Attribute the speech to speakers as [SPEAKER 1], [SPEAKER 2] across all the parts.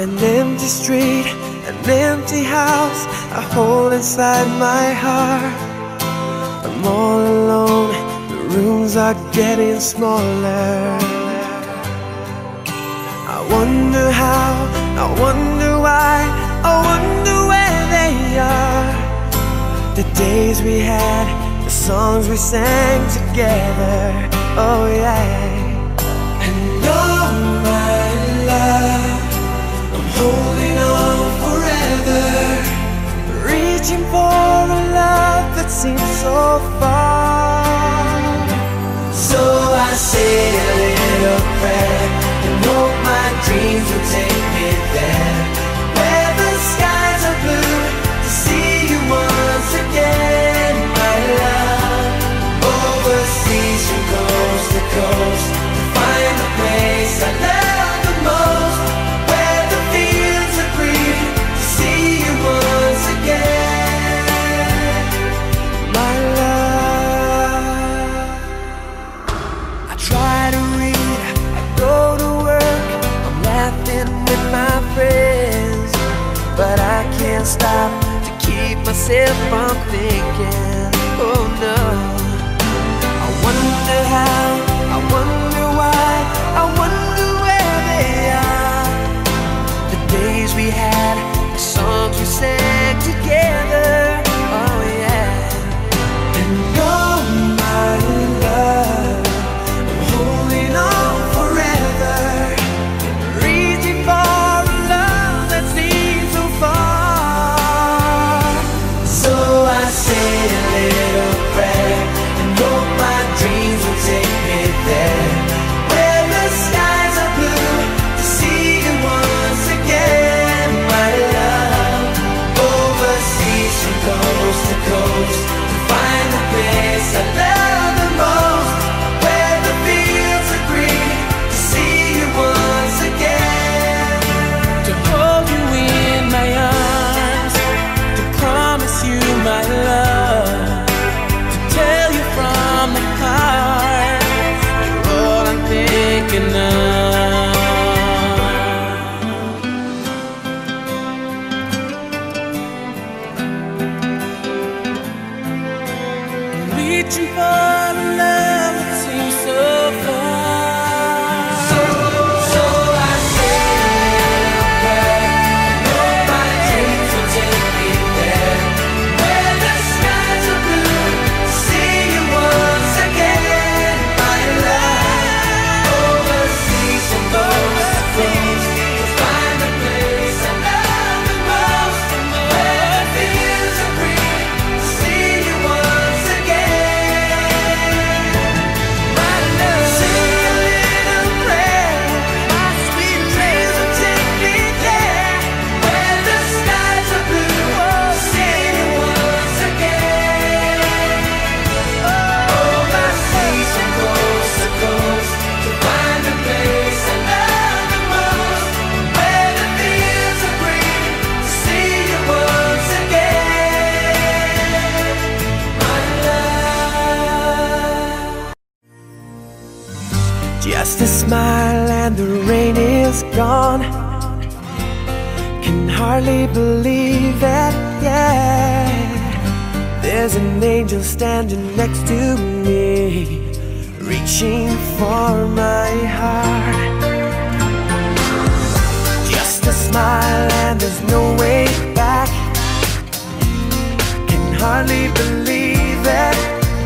[SPEAKER 1] An empty street, an empty house, a hole inside my heart. I'm all alone, the rooms are getting smaller. I wonder how, I wonder why, I wonder where they are. The days we had, the songs we sang together, oh yeah. And oh my love, I'm holding on forever, reaching for a love that seems so far. So I say a little prayer and hope my dreams will take me there, where the skies are blue, to see you once again, my love. Overseas from coast to coast, to find the place I love the most, where the fields are green, to see you once again, my love. I try to read, I go to work, I'm laughing with my friends, but I can't stop to keep myself from thinking, oh no. I wonder how, I wonder why, I wonder where they are. The days we had, the songs we sang together, oh yeah. And oh my love, I'm holding on forever, reaching for a love that seems so far. So I say a little prayer and hope my dreams will take me there, where the skies are blue, to see you once again, my love. Overseas from coast to coast, to find the place I love the most, where the fields are green, to see you once again, to hold you in my arms, to promise you my love, to tell you from the heart, you're all I'm thinking of. Reaching for a love that seems so far. So I say a little prayer, and hope my dreams will take me there, where the skies are blue, to see you once again, my love. Overseas from coast to coast, to find the place I love the most, where the fields are green, to see you once again, my love. Say a little prayer, my sweet dreams will take me there, where the skies are blue, to see you once again. Overseas from coast to coast, to find the place I love the most, where the fields are green, to see you once again, my love. Just a smile and the rain is gone. Can hardly believe it, yeah. There's an angel standing next to me, reaching for my heart. Just a smile and there's no way back. Can hardly believe it,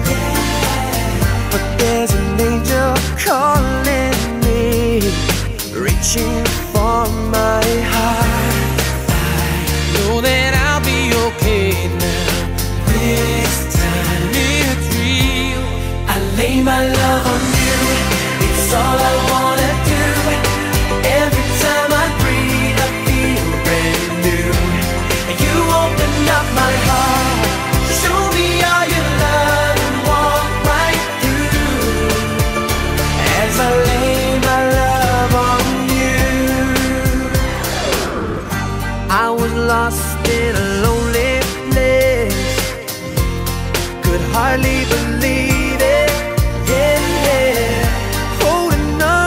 [SPEAKER 1] but there's an angel calling me, reaching for my heart. I know that I'll be okay now. This time it's real. I lay my love on you, it's all I wanna do. Every time I breathe I feel brand new. You open up my heart, show me all your love and walk right through, as I lay my love on you. I was lost in a lonely place, could hardly believe it, yeah, yeah. Holding on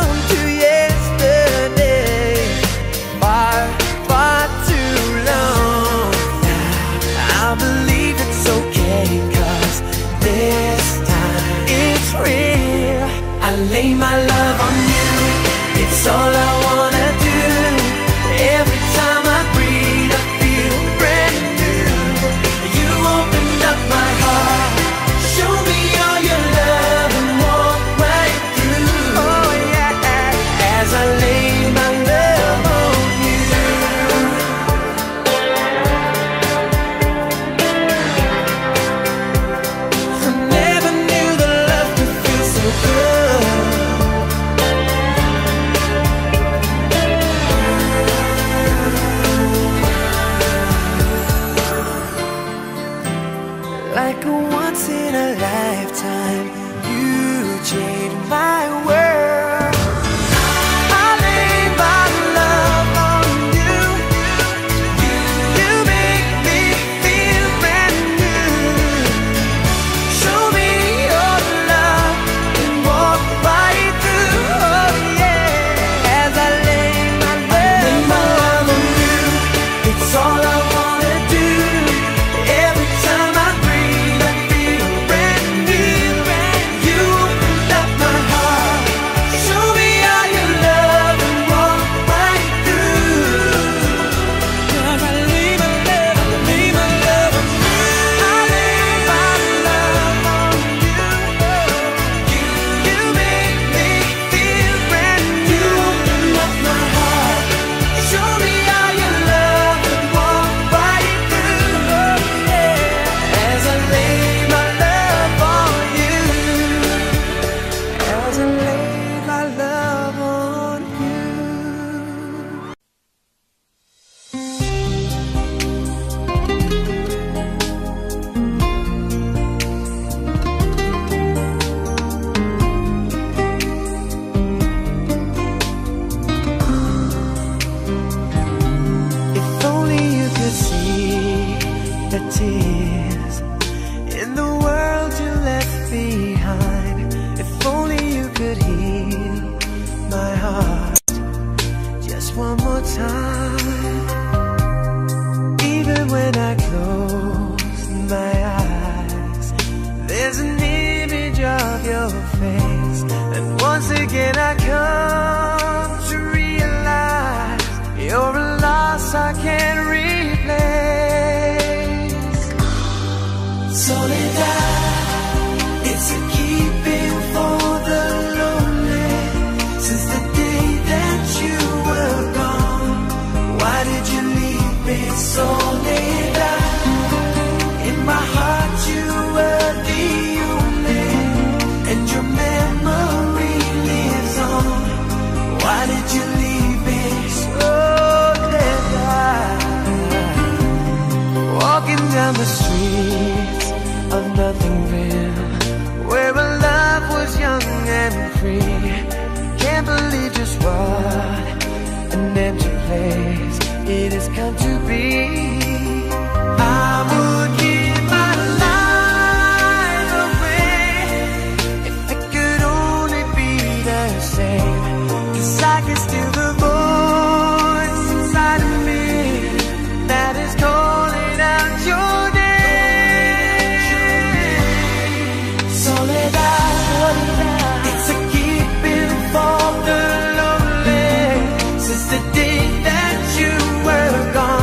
[SPEAKER 1] time. You changed my world. I lay my love on you. You make me feel brand new. Show me your love and walk right through. Oh yeah. As I lay my love on you, it's all I wanna do. Every time I breathe, I feel brand new. You opened up my heart. Show me all your love and walk right through. 'Cause I lay my love on you. I lay my love on you. You make me feel brand new. You opened up my heart. Show me all your love and walk right through. Oh yeah. As I lay my love on you. As I lay my love on you. If only you could see the tears in the world you left behind. If only you could heal my heart just one more time. Even when I close my eyes, there's an image of your face. And once again I come to realize you're a loss I can't replace. Soledad, it's a keeping for the lonely. Since the day that you were gone, why did you leave me? Soledad, in my heart you were the only, and your memory lives on. Why did you leave me? Soledad, walking down the streets of Nothingville, where a love was young and free. Can't believe just what an empty place it has come to be. I would give my life away if it could only be the same. 'Cause I can still the voice inside of me that is calling out your name. Soledad, it's a keeping for the lonely. Since the day that you were gone,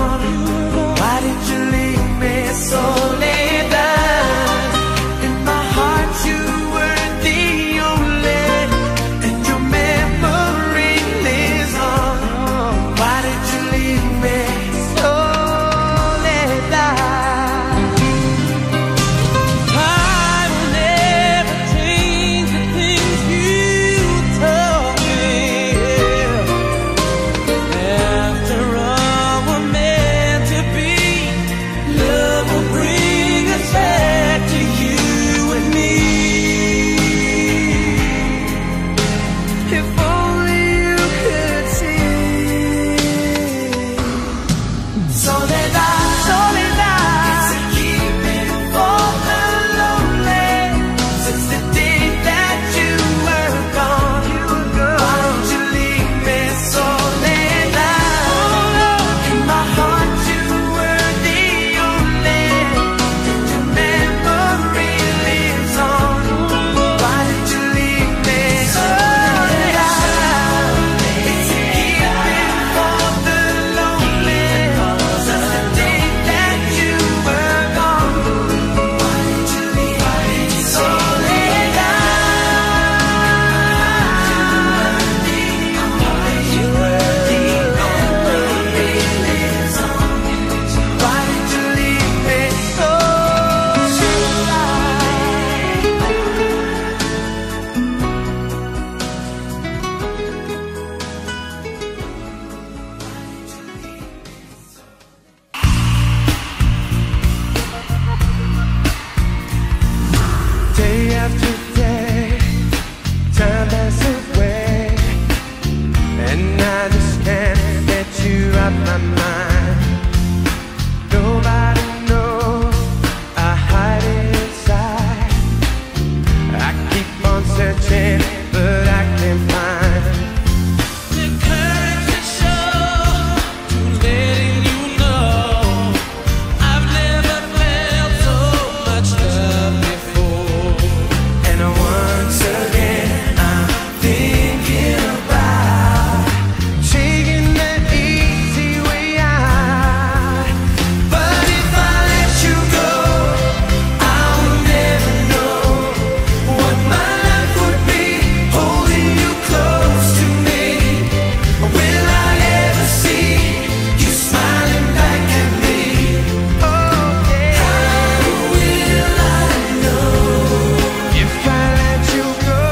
[SPEAKER 1] today, time passes away, and I just can't get you out my mind. Nobody knows I hide inside. I keep on searching, but I can't find the courage to show, to letting you know I've never felt so much love before. And once again I'm thinking about taking that easy way out. But if I let you go, I will never know what my life would be holding you close to me. Will I ever see you smiling back at me? Oh yeah. How will I know if I let you go?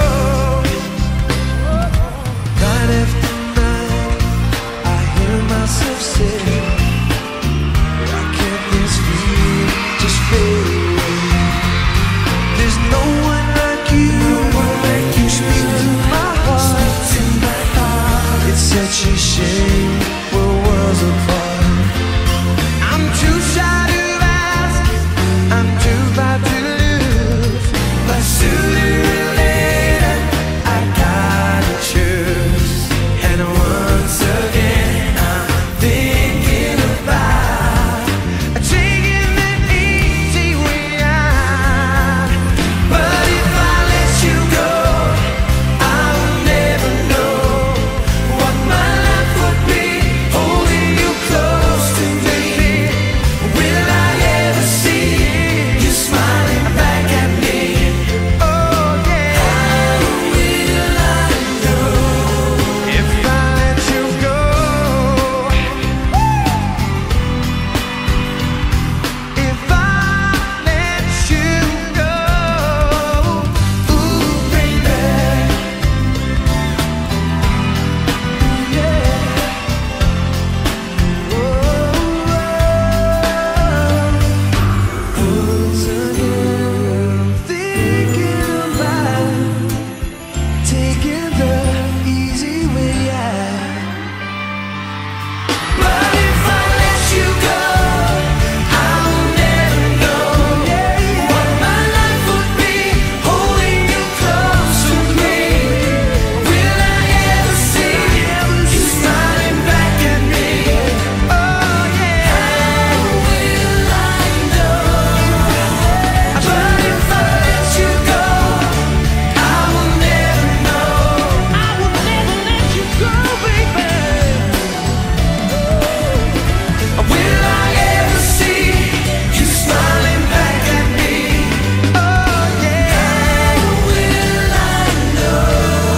[SPEAKER 1] Night after night I hear myself say, why can't this feeling just fade away? There's no one like you, you speak to my heart. It's such a shame we're worlds apart. I'm too shy to ask, I'm too bad to lose, but sooner or later I gotta choose. And once again I'm thinking about taking that easy way out. But if I let you go, I will never know what my life would be holding you close to me. Will I ever see you smiling back at me? Oh yeah. How will I know if I let you go? If I let you go, ooh baby, yeah. Once again I'm thinking about taking the easy way out. But if I let you go, I will never know what my life would be holding you close to me. Will I ever see you smiling back at me? Oh yeah. How will I know? But if I let you go, I will never know. I will never let you go, baby. Will I ever see you smiling back at me? Oh yeah. How will I know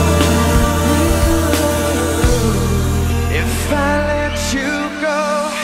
[SPEAKER 1] if I let you go?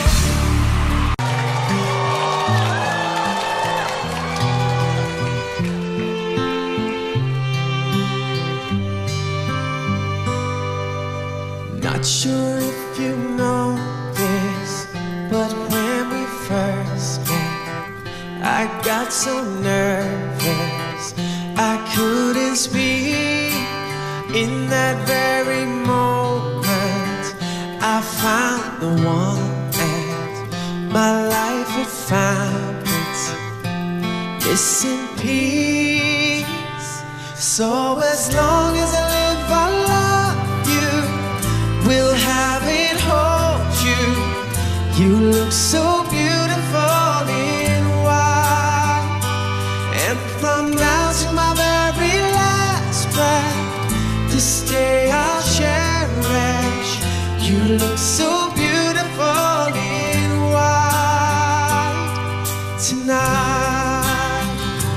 [SPEAKER 1] Not sure if you know this, but when we first met, I got so nervous I couldn't speak. In that very moment I found the one, and my life had found its missing piece. So as long as I live I love you, will have it, hold you. You look so beautiful in white, and from now to my very last breath, this day I'll cherish. You look so beautiful in white tonight.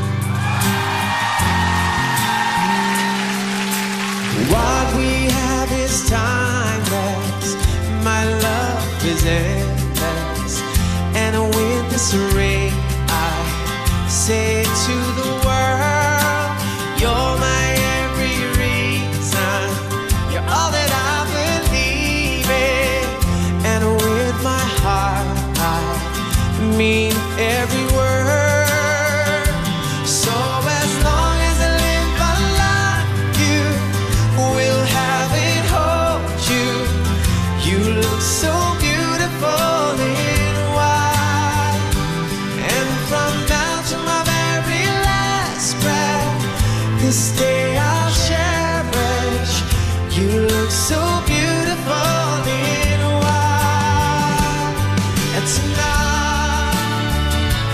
[SPEAKER 1] What we have is timeless, my love is endless, and with this ring I say to the world, you're my every reason, you're all that I believe in, and with my heart I mean every word. So as long as I live this day I'll cherish. You look so beautiful in white, and tonight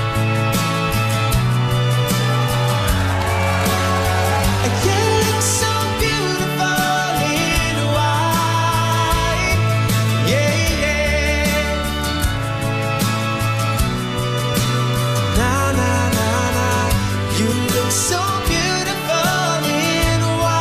[SPEAKER 1] you look so beautiful in white. Yeah, yeah. Na na na na. You look so beautiful in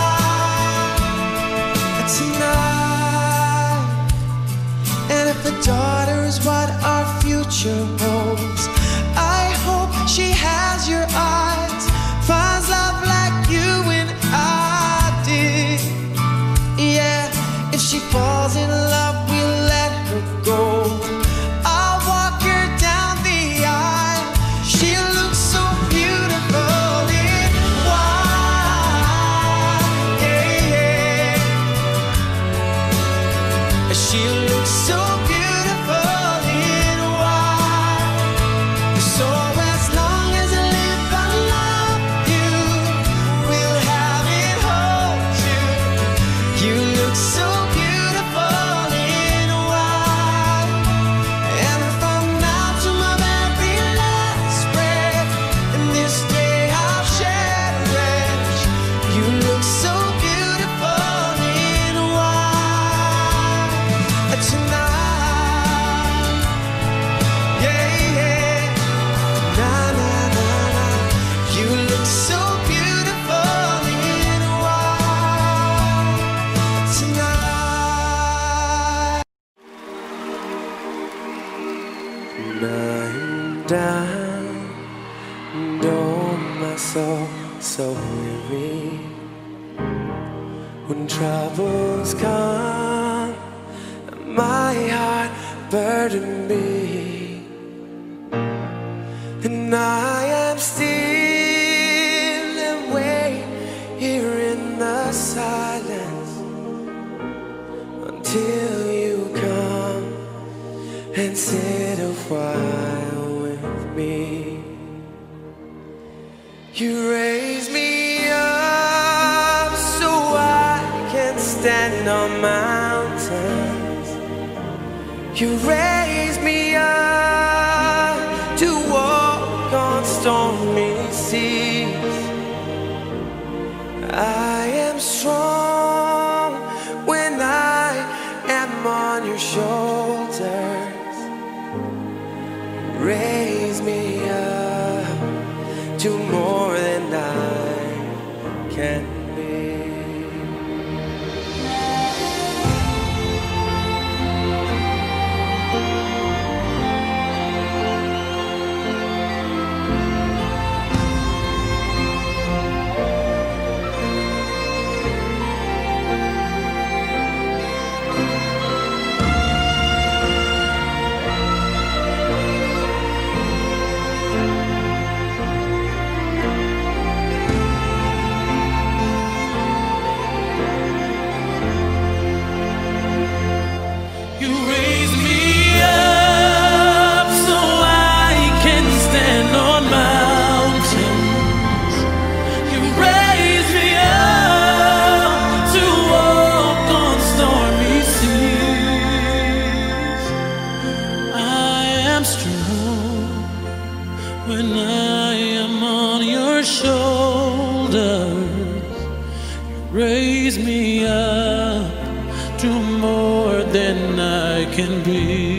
[SPEAKER 1] white tonight. And if a daughter is what our future holds, I hope she has your eyes, finds love like you and I did. Yeah, if she falls in love, we'll let her go. I'll walk her down the aisle. She looks so beautiful in white. Yeah, yeah. She looks so beautiful in white. So as long as I live, I love you. We'll have it, hold you. You look so beautiful in white. And from now to my very last breath, and this day I'll cherish. You look so beautiful in white tonight. Yeah, yeah. Na na na na. You look so beautiful in white tonight. Lying down, and oh my soul, so weary. When troubles come, my heart burdened me, and I am still and wait here in the silence until you come and sit a while with me. You raise me up so I can stand on mountains. You raise me up to walk on stormy seas. I am strong when I am on your shoulders. Raise me up to more than I can be.
[SPEAKER 2] When I am on your shoulders, you raise me up to more than I can be.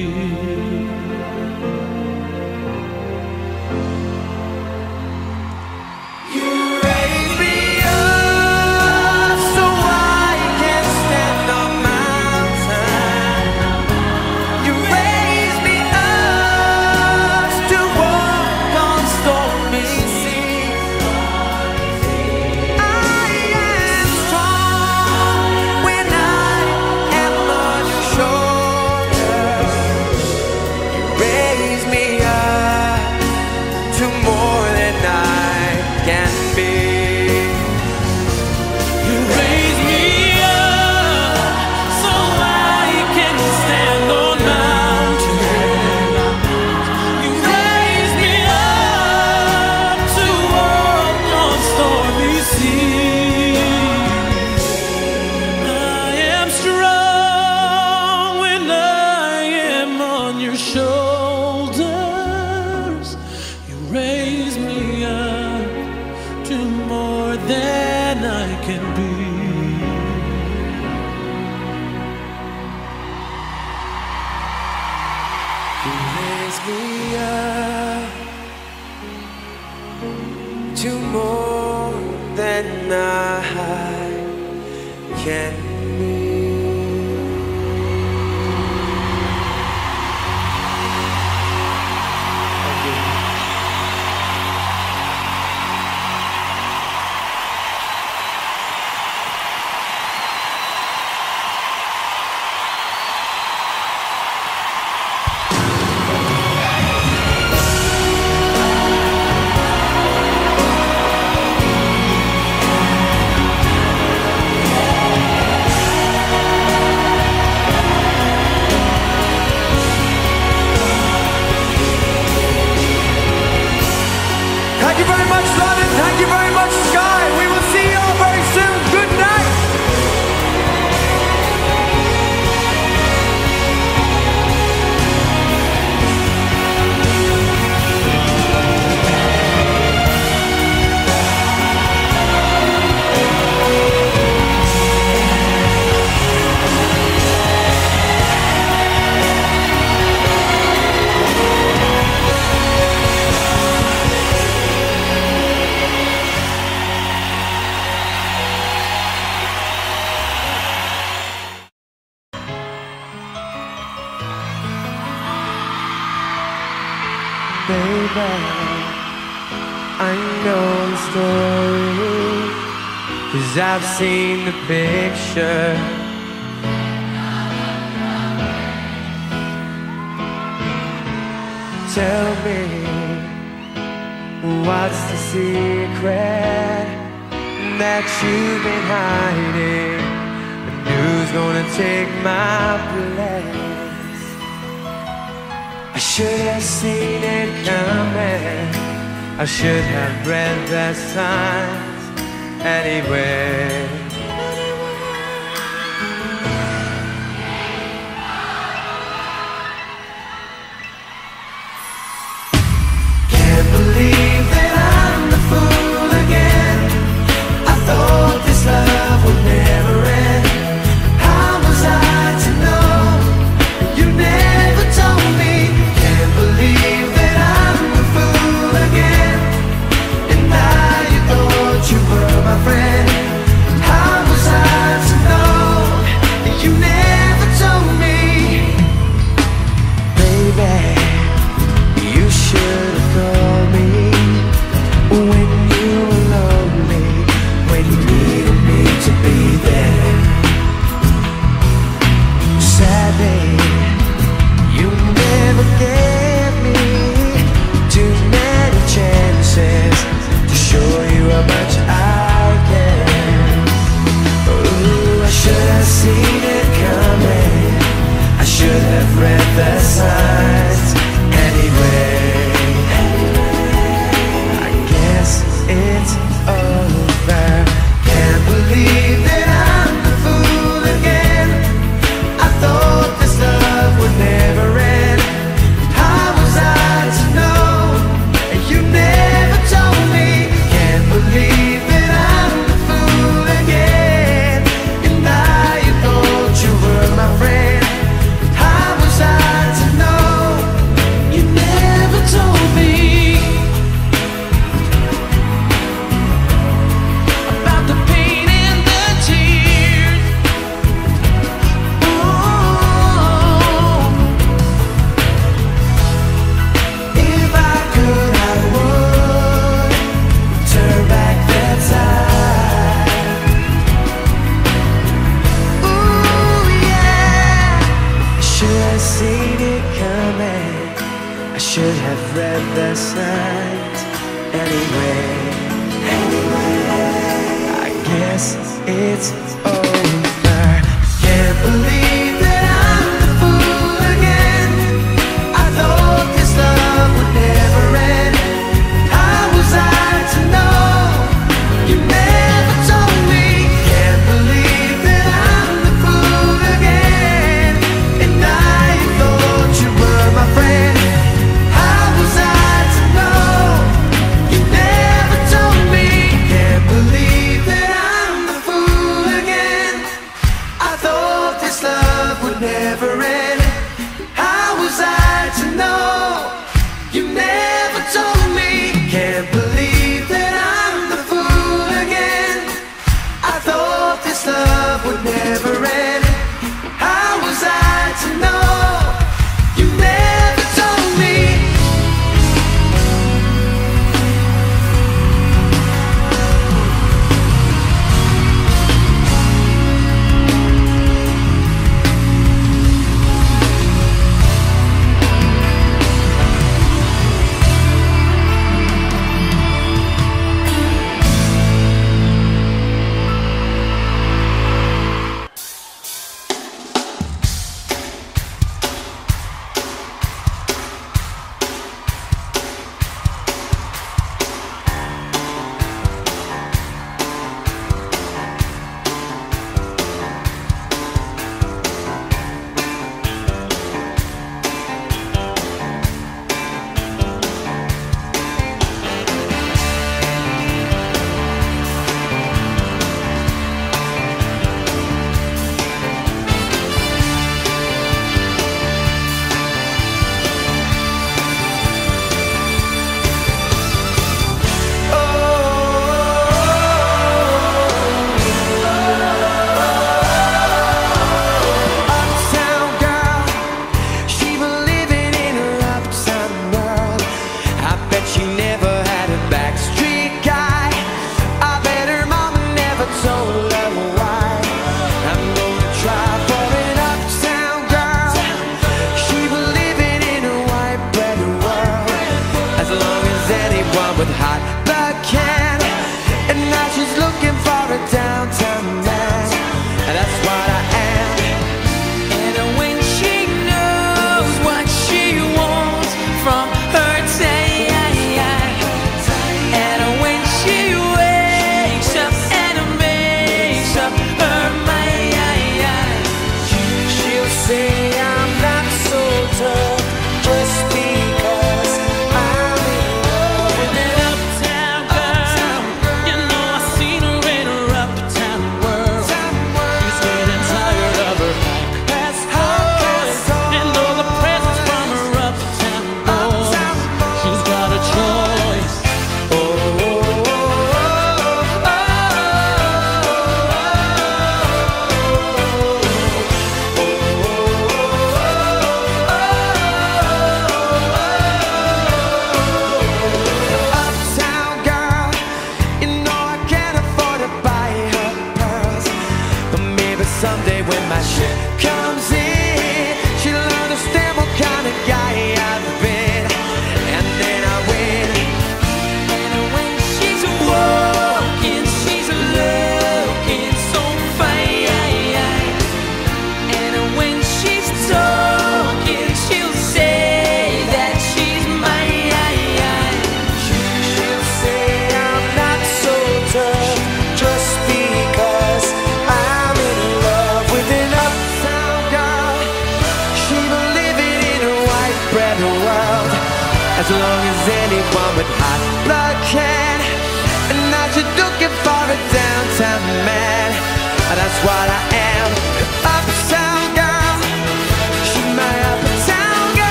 [SPEAKER 1] When I am on your shoulders,
[SPEAKER 2] than I can be.
[SPEAKER 1] You raise me up to more than I can be. Thank you very much, London. Thank you very much, Sky. We will see you all very soon. Good night. Baby, I know the story, 'cause I've seen the picture. Tell me, what's the secret that you've been hiding? And who's gonna take my place? I should have seen it coming. I should have read the signs anyway. Can't believe that I'm the fool again. I thought this love would never end. How was I to know? You never told me. Believe that I'm the fool again, and now you thought you were my friend. How was I to know that you never told me? Baby, you should have called me when you were lonely, when you needed me to be there. Sadly, you never gave me too many chances to show you how much I care. Ooh, I should have seen it coming. I should have read the signs anyway. I guess it's over. Can't believe that I'm the fool again. I thought this love would never end. How was I to know? And you never told me. Can't believe that I'm the fool again. And now you thought you were my friend. How was I to know? You never told me about the pain and the tears. If I could, I would turn back the time. Ooh, yeah. I should have seen it coming. I should have read the signs anyway. I guess it's over. Can't believe that I'm the fool again. I thought this love would never end. How was I to know? You never told me. Can't believe that I'm the fool again. And I thought you were my friend. How was I to know? You never told me. Can't believe that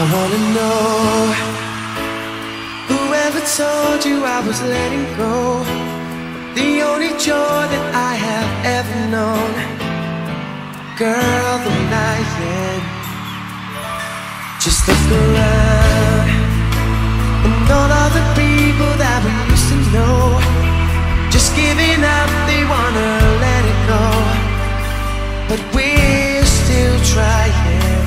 [SPEAKER 1] wanna know, whoever told you I was letting go, the only joy that I have ever known. Girl, the night end. Just look around, and all of the people that we used to know, just giving up, they wanna let it go. But we're still trying.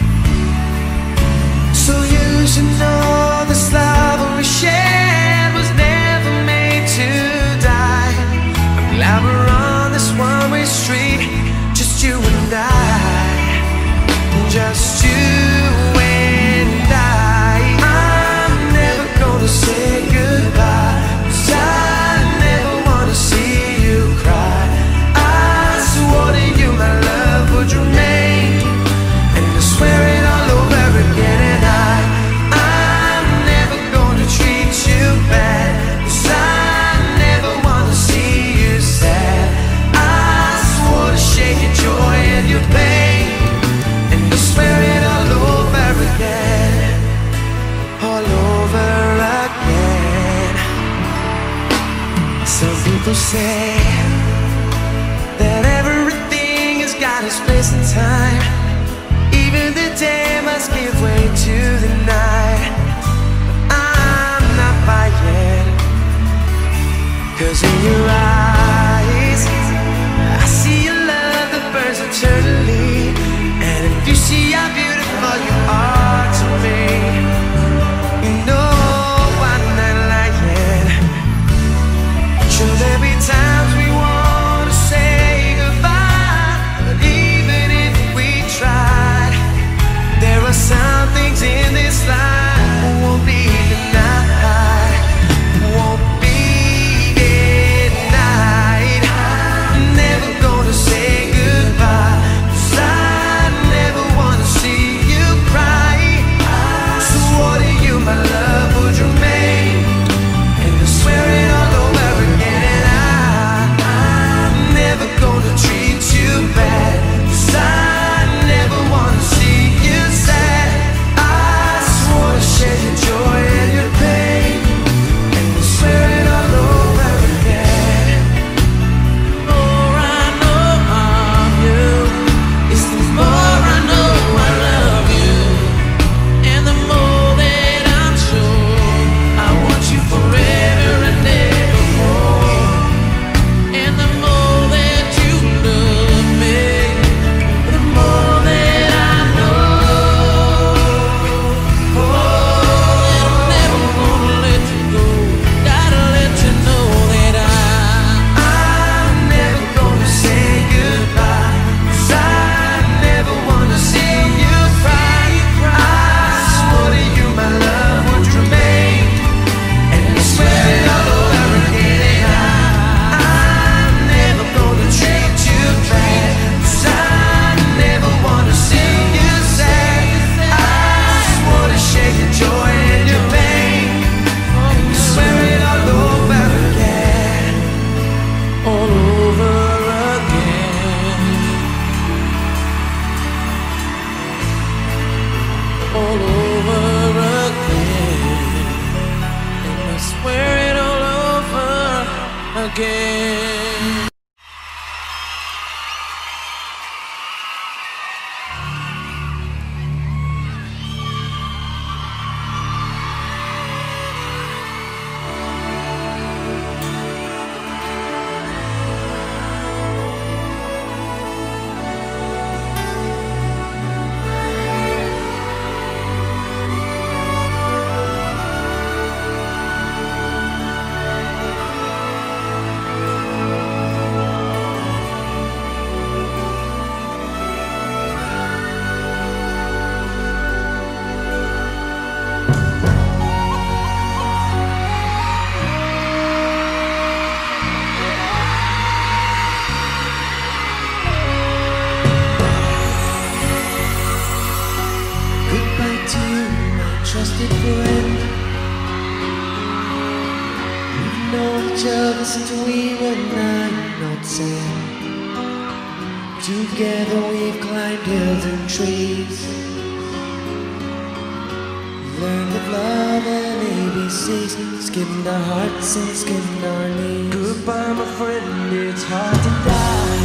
[SPEAKER 1] So you should know this love we shared was never made to die. I'm glad we're on this one-way street, just you and I, just you and I. I'm never gonna say goodbye, 'cause I never wanna see you cry. I swore to you my love would remain, and I swear it all over again. And I'm never gonna treat you bad, 'cause I never wanna see you sad. I swore to share your joy and your pain, and I swear it all over again, all over again. Some people say that everything has got its place in time, even the day must give way to the night. But I'm not buying, 'cause in your eyes I see a love that burns eternally. And if you see how beautiful you are to me, you know I'm not lying. Sure, there'll be times we wanna say goodbye, but even if we tried, there are some things in this life that won't be denied, won't be denied. I'm never gonna say goodbye, 'cause I never wanna see you cry. So what do you, my love, would remain, and I swear it all over again. And I'm never gonna treat you bad, 'cause I never wanna see you sad. I swore to share your joy and your pain, and I swear it all over again.
[SPEAKER 2] The more I know of you, it's the more I know I love you. And the more that I'm sure I want you forever and ever more. And the more that you love me, the more that I know. Oh, that I'm never gonna let you go. Gotta let you know that
[SPEAKER 1] I'm never gonna say goodbye, 'cause I never wanna see you cry. I swore to you my love would remain, and I swear it all over again. And I'm never gonna treat you bad, 'cause I never wanna see you sad. I swore to share your joy and your pain, and I swear it all over again,
[SPEAKER 2] all over again, all over again, and I swear it all over again.
[SPEAKER 1] trusted friend. We've known each other since we were 9 or 10. Together we've climbed hills and trees. love and ABCs, skipping our hearts and skipping our knees. Goodbye, my friend, it's hard to die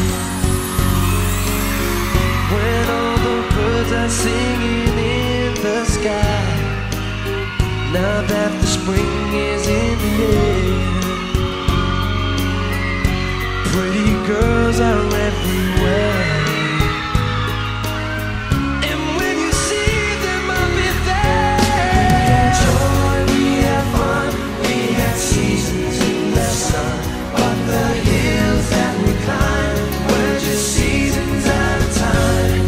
[SPEAKER 1] when all the birds are singing in the sky. Now that the spring is in the air, pretty girls are everywhere. And when you see them, I'll be there. We had joy, we had fun, we had seasons in the sun, but the hills that we climbed were just seasons at a time.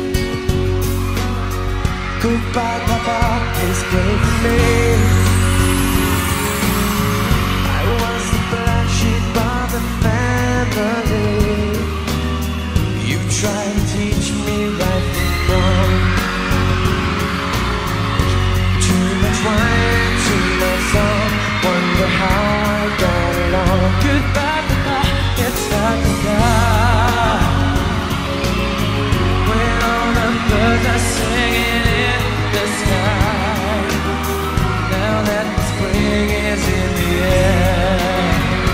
[SPEAKER 1] Goodbye, Papa, please pray for me. I was the black sheep of the family. You tried to teach me right from wrong. Too much wine, too much song, wonder how I got along. Goodbye, Papa, it's hard to die when all the birds are singing in the sky. Now that the spring is in the air,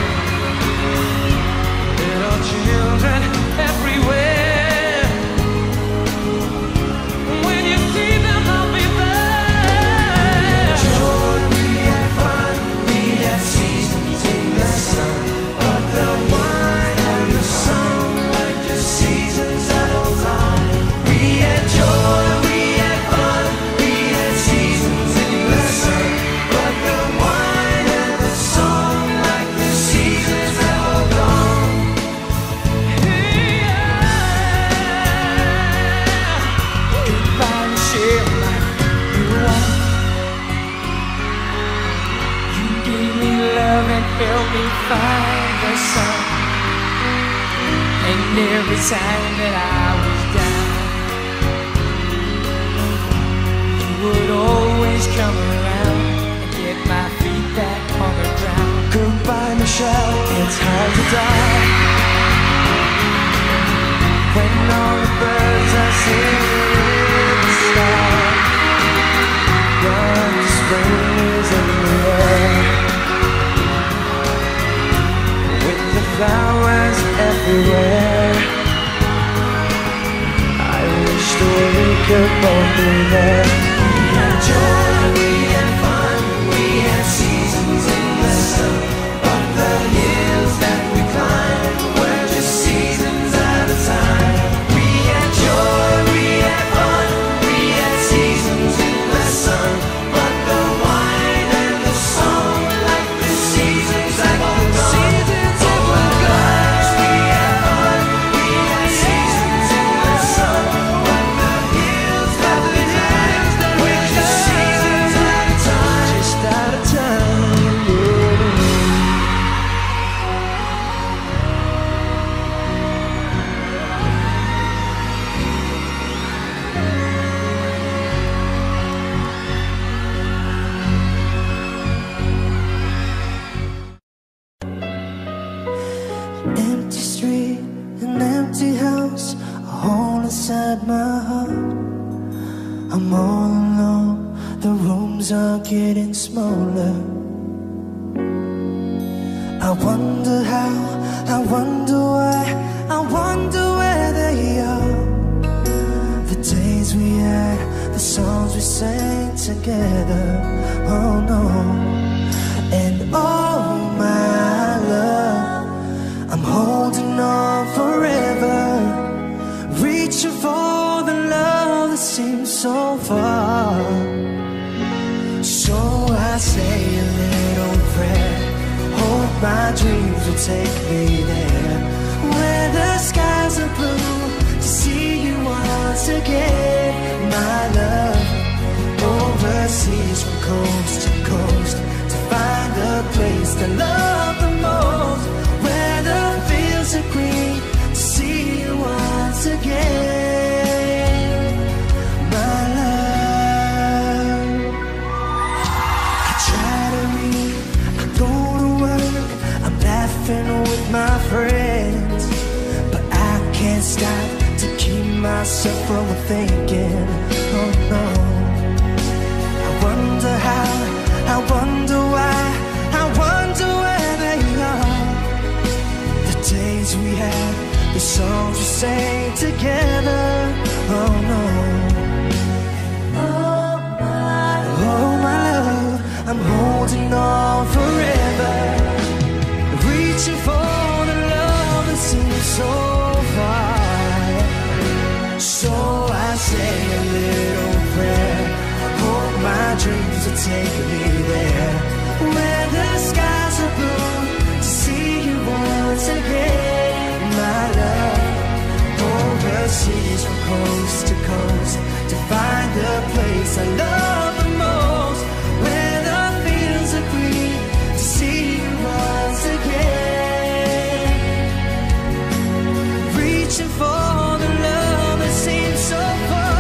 [SPEAKER 1] little children everywhere. When you see them, I'll be there. Joy, we had fun, we had seasons in the sun, but the wine and the sun were just seasons at a time. We had joy, we had fun, we had seasons in the sun, but the wine and the sun like the seasons that were gone. Goodbye, Michelle, like you want. You gave me love and helped me find the sun. And every time that I was down, you would always come around and get my feet back on the ground. Goodbye, Michelle, it's hard to die when all the birds are singing in the sky. But the spring is in the air, with the flowers everywhere. I wish that we could both be there. We had joy, we had fun, we had seasons in the sun, but the hills that we climbed were just seasons at a time. We had joy, we had fun, we had seasons in the sun, but the wine and the song like the seasons that were gone. Seasons that were gone. We had fun, we had seasons in the sun, but the hills that we climbed were just seasons at a time. Just at a time. Empty street, an empty house, a hole inside my heart. I'm all alone, the rooms are getting smaller. I wonder how, I wonder why, I wonder where they are. The days we had, the songs we sang together. Oh no, and oh my love, I'm holding on forever, reaching for the love that seems so far. So I say a little prayer, hope my dreams will take me there, where the skies are blue, to see you once again. My love, overseas from coast to coast, to find a place to love the most, where the fields are green, to see you once again. My love, I try to read, I go to work, I'm laughing with my friends, but I can't stop to keep myself from thinking. Oh no, I wonder how, I wonder why, I wonder where they are. The days we had, the songs we sang together. Oh no. Oh my love, I'm holding on forever, reaching for the love that seems so far. So I say a little prayer, hope my dreams will take me there, where the skies are blue, to see you once again, my love. Overseas from coast to coast, to find the place I love the most, where the fields are green, to see you once again, reaching for the love that seems so far.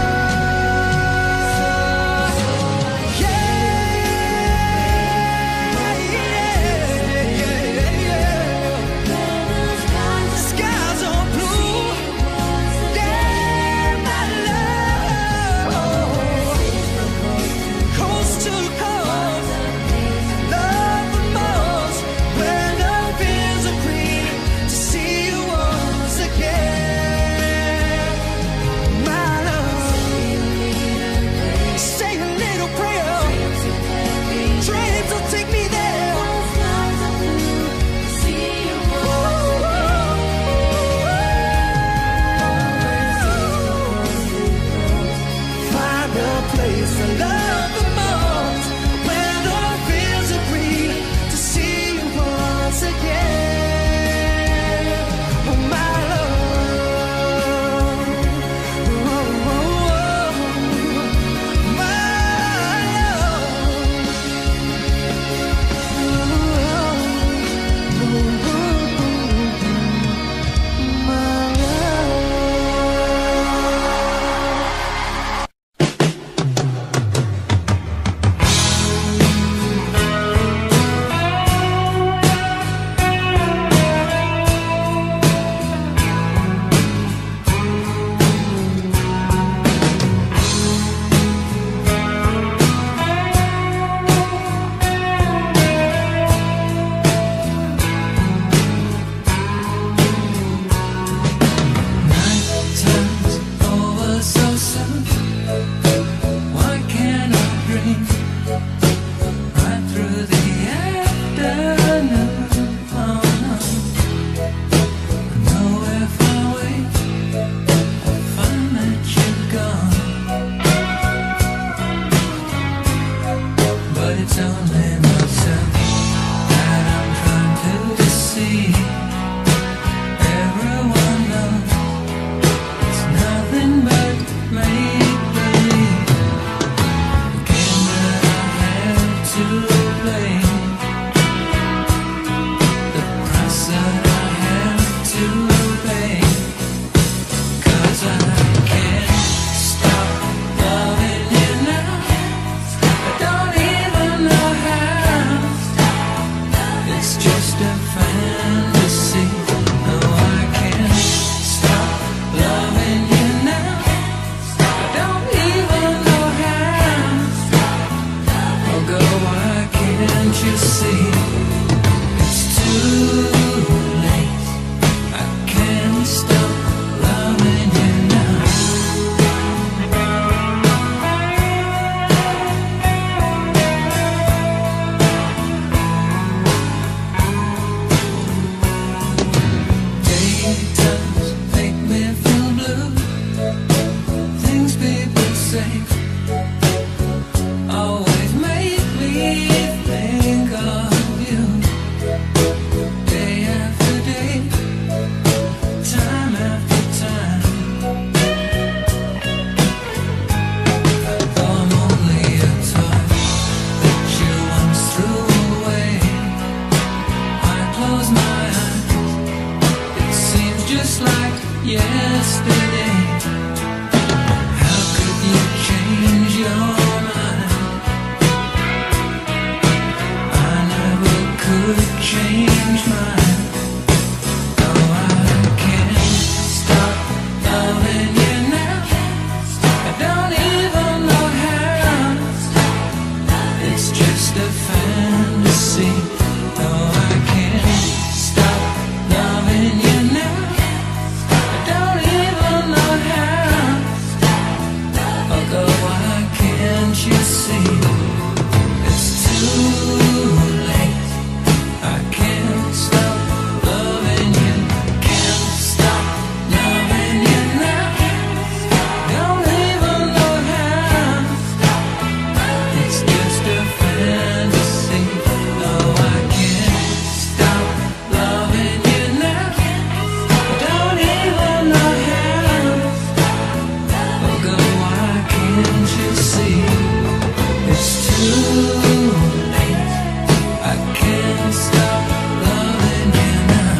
[SPEAKER 2] just a fantasy. No, I can't stop loving you now. I don't even know how. Oh girl, why can't you see? It's too late. I can't stop loving you. Can't stop loving you now. Don't even know how. It's just a fantasy. No, I can't stop loving you now. Don't even know how. Oh girl, why can't you see? It's too late. I can't stop loving you now.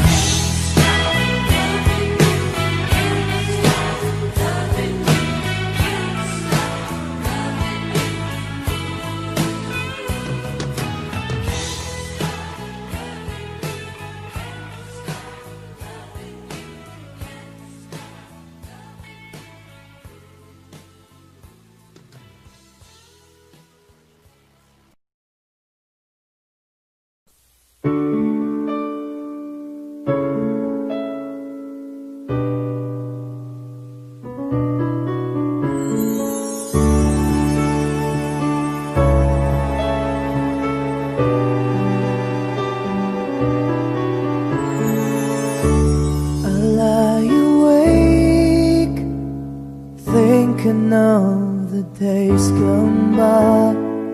[SPEAKER 1] I lie awake, thinking of the days gone by,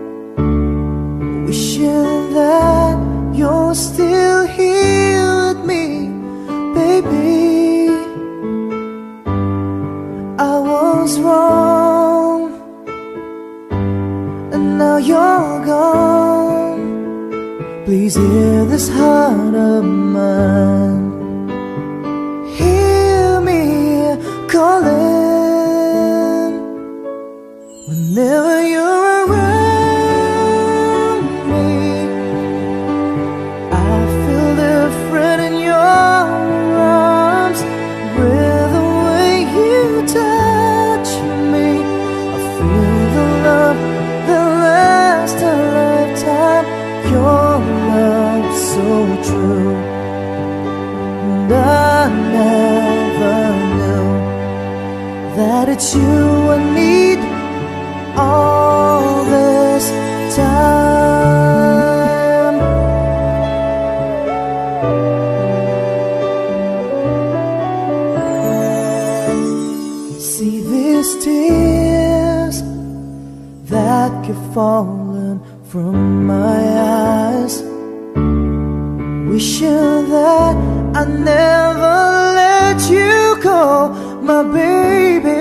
[SPEAKER 1] wishing that you're still here with me, baby. I was wrong, and now you're gone. Please hear this heart of mine. Hear me calling whenever you're around me. I feel different in your arms, with the way you touch me. I feel the love that lasts a lifetime. Your love so true, and I never knew that it's you I need all this time. See these tears that keep falling from my eyes, wishing that I never let you go, my baby.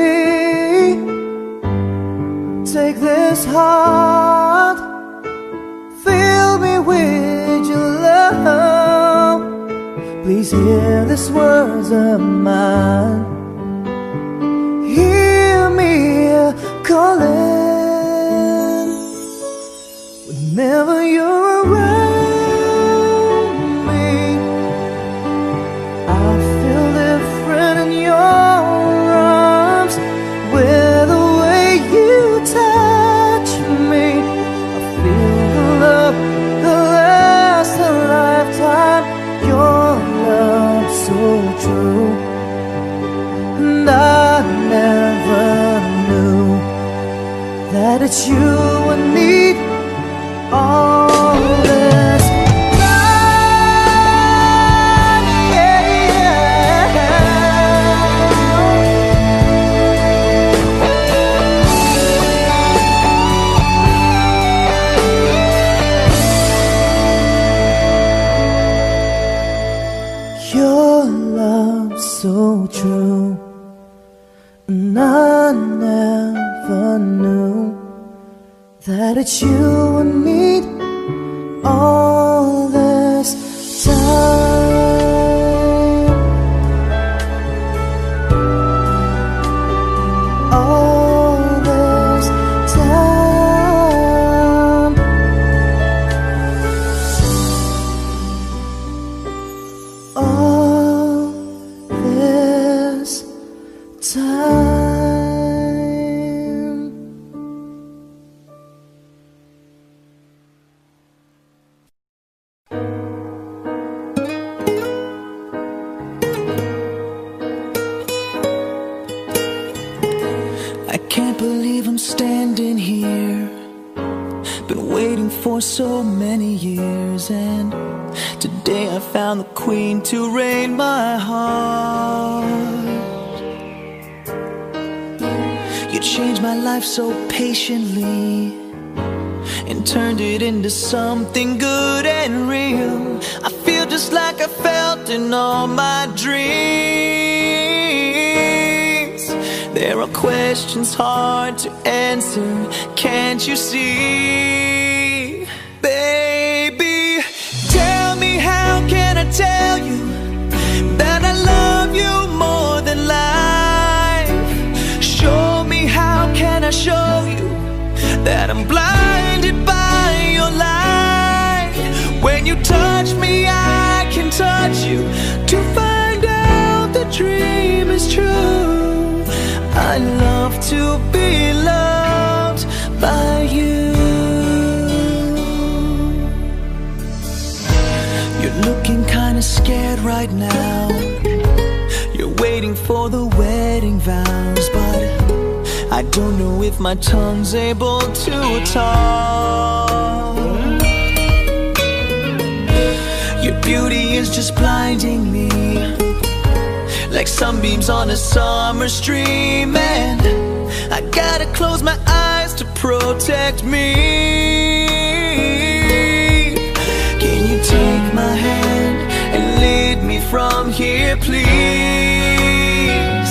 [SPEAKER 1] Take this heart, fill me with your love. Please hear these words of mine. Hear me calling whenever you're around me. I feel different in your arms, with the way you touch me. I feel the love that lasts a lifetime. Your love so true, and I never knew that it's you I need all this time. Yeah, your love so true, and I never knew that it's you I need all this time. All this time. All this time.
[SPEAKER 3] for so many years, and today I found the queen to reign my heart. You changed my life so patiently and turned it into something good and real. I feel just like I felt in all my dreams. There are questions hard to answer, can't you see? Baby, tell me, how can I tell you that I love you more than life? Show me, how can I show you that I'm blinded by your light? When you touch me, I can touch you to find out the dream is true. I love to be loved by you. You're looking kinda scared right now. You're waiting for the wedding vows, but I don't know if my tongue's able to talk. Your beauty is just blinding me, like sunbeams on a summer stream, and I gotta close my eyes to protect me. Can you take my hand and lead me from here, please?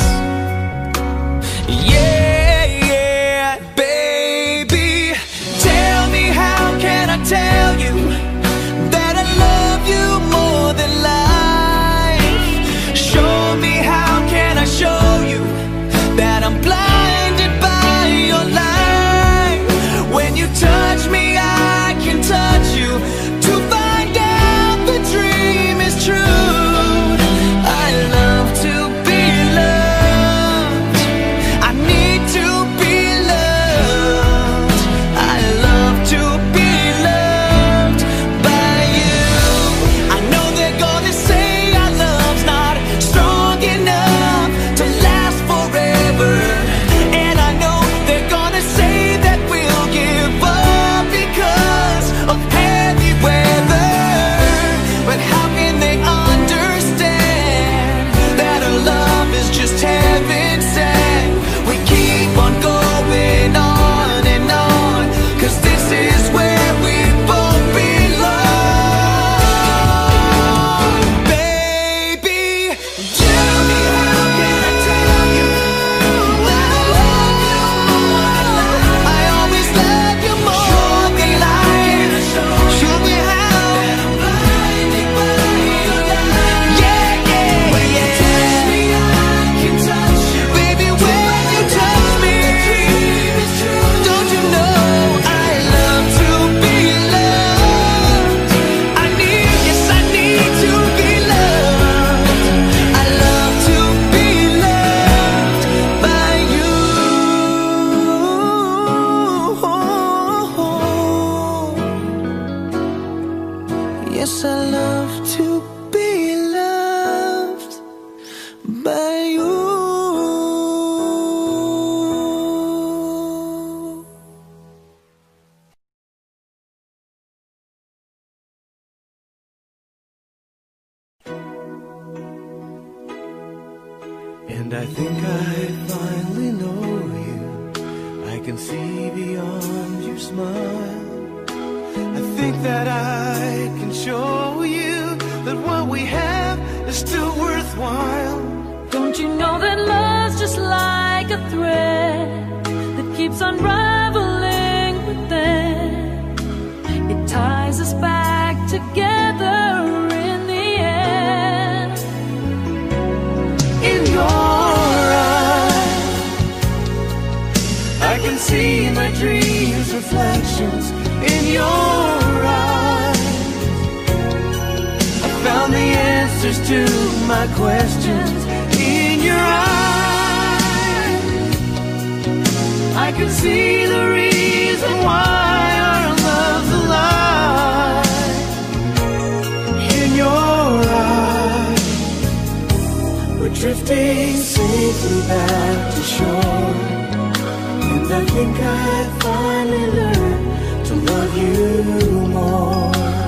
[SPEAKER 3] Yeah, baby, tell me, how can I tell you that I love you more than life? Show me, how can I show you that I'm blinded by your light? When you touch me, I can touch you to find out the dream is true. I love to be loved. I need to be loved. I love to be loved by you. I know they're gonna say our love's not strong enough to last forever, and I know they're gonna say that we'll give up because of heavy weather. But how can they understand that our love is just heaven sent? We keep on going on and on, 'cause this is where we both belong. Baby, tell me, how can I tell you that I love you more than life? I always love you more than life. Show me how that I'm blinded by your light. Yeah, when you touch me, I can touch you. Baby, when you touch me, don't you know I love to be loved? I need, yes, I need to be loved. I love to be loved by you. Yes, I love to be loved by you.
[SPEAKER 1] And I think I finally know you. I can see beyond your smile. I think that I can show you that what we have is still worthwhile.
[SPEAKER 4] Don't you know that love's just like a thread that keeps unraveling within? It ties us back together in the end.
[SPEAKER 1] In your eyes, I can see my dreams' reflections. In your eyes, I found the answers to my questions. In your eyes, I can see the reason why our love's alive. In your eyes, we're drifting safely back to shore. And I think I finally learned to love you more.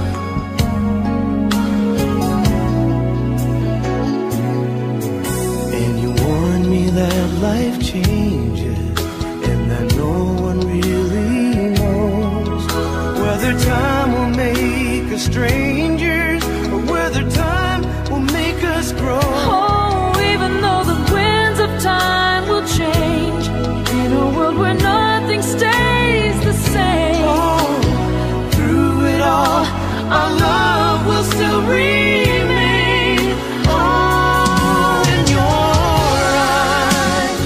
[SPEAKER 1] And you warn me that life changes and that no one really knows whether time will make us strangers or whether time will make us grow.
[SPEAKER 4] Oh, even though the winds of time will change, in a world where nothing stays the same.
[SPEAKER 1] Oh, through it all, our love will still remain. Oh, in your eyes,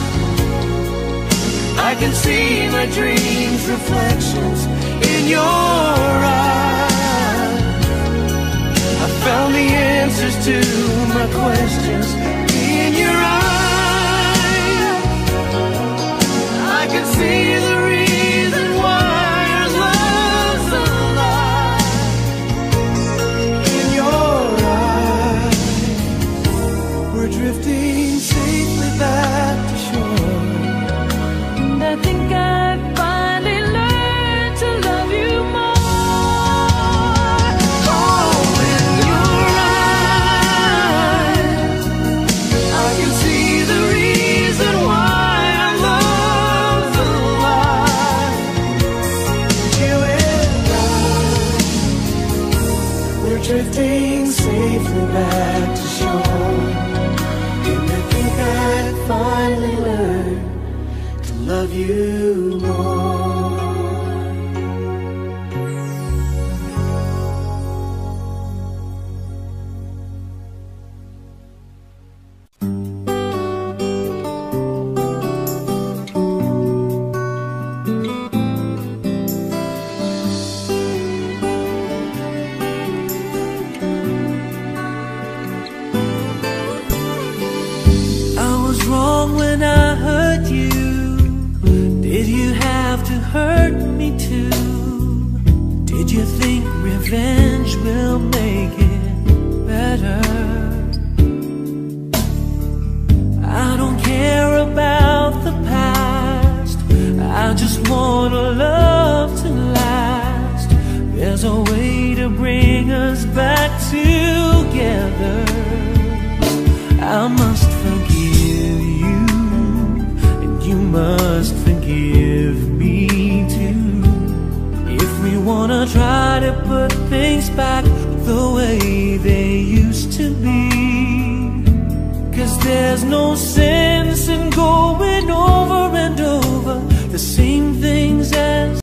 [SPEAKER 1] I can see my dreams' reflections in your eyes. I found the answers to my questions in your eyes. I can see the reason why our love's alive. In your eyes, we're drifting safely back to shore.
[SPEAKER 4] And I think I finally learned to love you more.
[SPEAKER 1] Oh, in your eyes, I can see the reason why our love's alive. You and I, we're drifting safely back to shore. And I think I finally learned to love you more.
[SPEAKER 3] I was wrong when I hurt you. Did you have to hurt me too? Did you think revenge will make it better? I don't care about the past, I just want a love to last. There's a way to bring us back together. I must forgive you, and you must forgive me too. If we wanna try to put things back the way they used to be. 'Cause there's no sense in going over and over the same things as